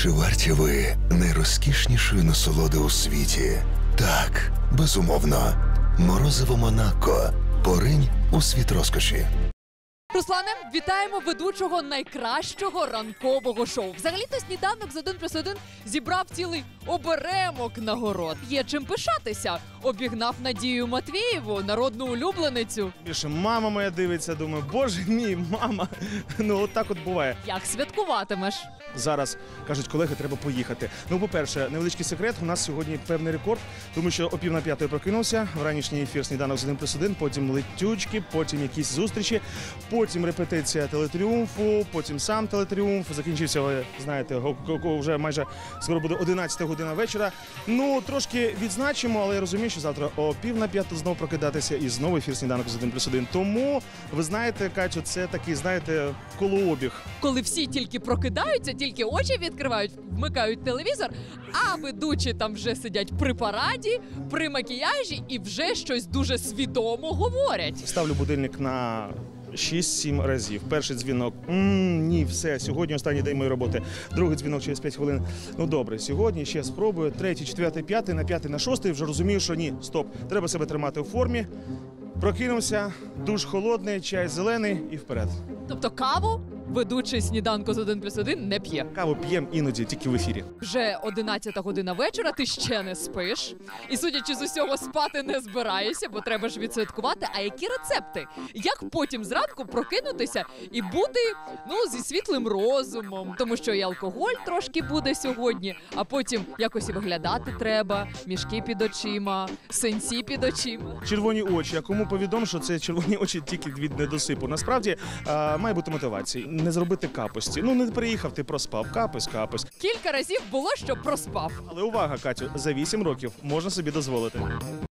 Чи варті ви найрозкішнішої насолоди у світі? Так, безумовно. Морозиво Монако. Поринь у світ розкоші. Руслане, вітаємо ведучого найкращого ранкового шоу. Взагалі-то сніданок з 1+1 зібрав цілий оберемок нагород. Є чим пишатися. Обігнав Надію Матвієву, народну улюбленицю. Більше мама моя дивиться, думаю, боже мій, мама. Ну, от так от буває. Як святкуватимеш? Зараз, кажуть колеги, треба поїхати. Ну, по-перше, невеличкий секрет, у нас сьогодні певний рекорд, тому що о 4:45 прокинувся, в ранішній ефір сніданок з 1+1, потім летючки, потім якісь зустрічі, потім репетиція телетріумфу, потім сам телетріумф, закінчився, ви знаєте, вже майже скоро буде 11 година вечора. Ну, трошки відзначимо, але я розумію, що завтра о 4:45 знову прокидатися і знову ефір сніданок з 1+1. Тому, ви знаєте, Катю, це такий, знаєте, колообіг. Коли всі тільки прокидаються, тільки очі відкривають, вмикають телевізор, а ведучі там вже сидять при параді, при макіяжі і вже щось дуже свідомо говорять. Ставлю будильник на 6-7 разів. Перший дзвінок. Ні, все, сьогодні останній день моєї роботи. Другий дзвінок через 5 хвилин. Ну добре, сьогодні ще спробую. Третій, четвертий, п'ятий, на п'ятий, на шостий вже розумію, що ні, стоп, треба себе тримати у формі. Прокинувся, душ холодний, чай зелений і вперед. Тобто каву ведучий сніданку з 1+1 не п'є. Каву п'ємо іноді тільки в ефірі. Вже 11 година вечора, ти ще не спиш. І судячи з усього, спати не збираєшся, бо треба ж відсвяткувати. А які рецепти? Як потім зранку прокинутися і бути, зі світлим розумом? Тому що і алкоголь трошки буде сьогодні, а потім якось і виглядати треба. Мішки під очима, синці під очима. Червоні очі. А кому повідом, що це червоні очі тільки від недосипу. Насправді, має бути мотивація. Не зробити капості. Ну, не приїхав, ти проспав. Капось. Кілька разів було, що проспав. Але увага, Катю, за 8 років можна собі дозволити.